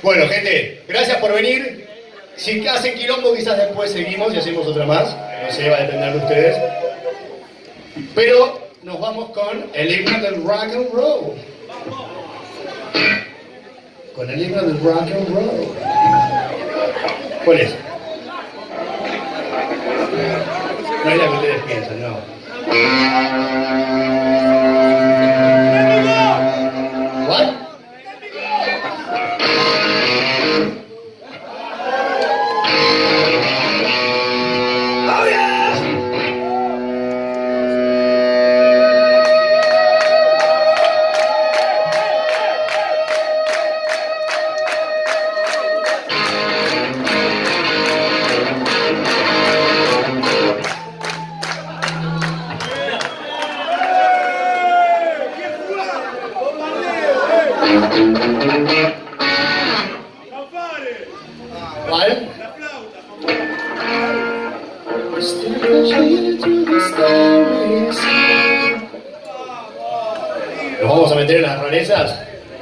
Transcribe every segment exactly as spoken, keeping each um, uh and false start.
Bueno, gente, gracias por venir. Si hacen quilombo, quizás después seguimos y hacemos otra más. No sé, va a depender de ustedes. Pero nos vamos con el himno del rock and roll. Con el himno del rock and roll. ¿Cuál es? No es la que ustedes piensan, no. ¿What? Oh yeah! ¿Cuál? ¿Nos vamos a meter en las rarezas?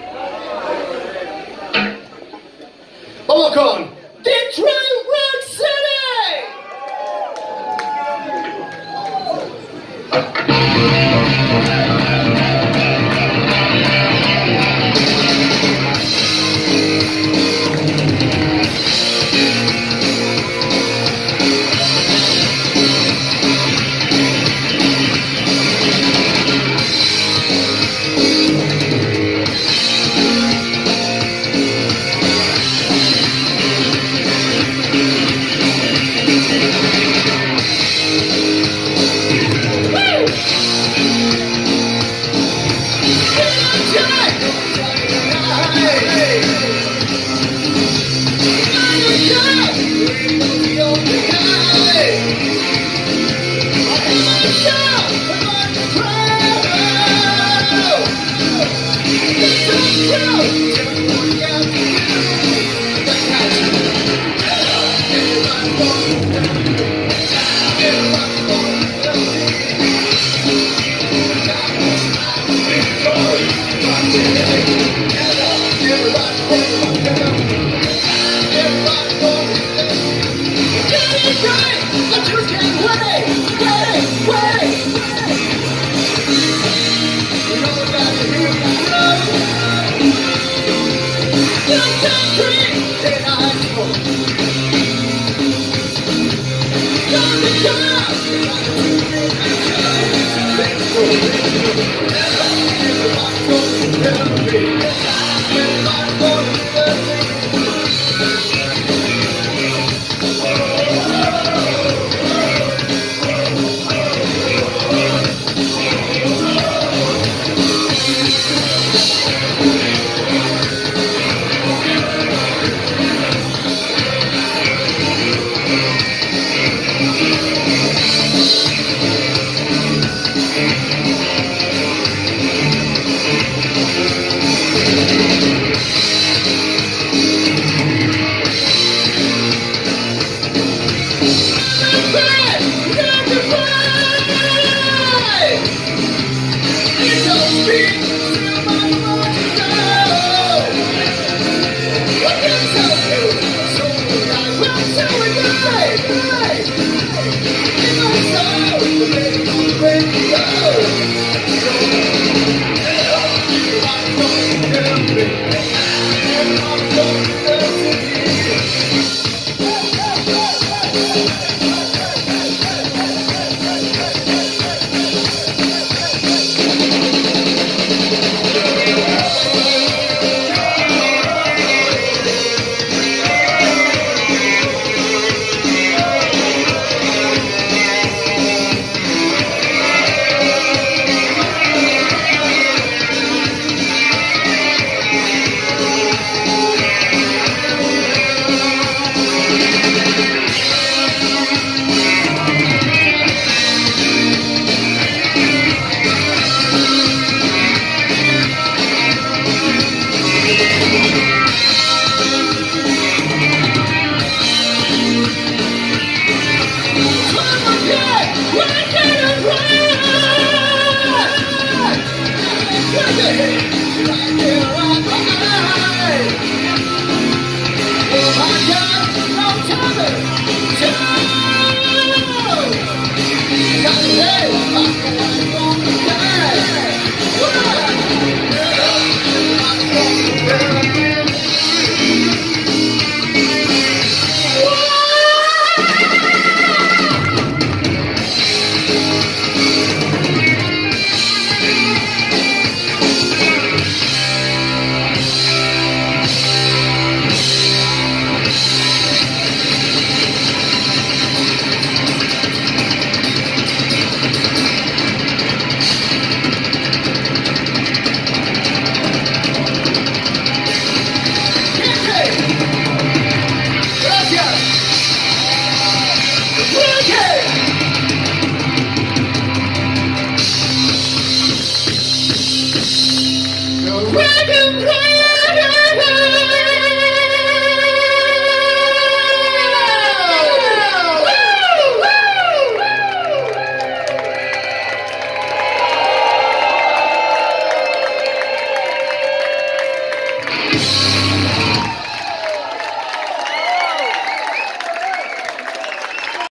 ¡Vamos con Detroit Rock City!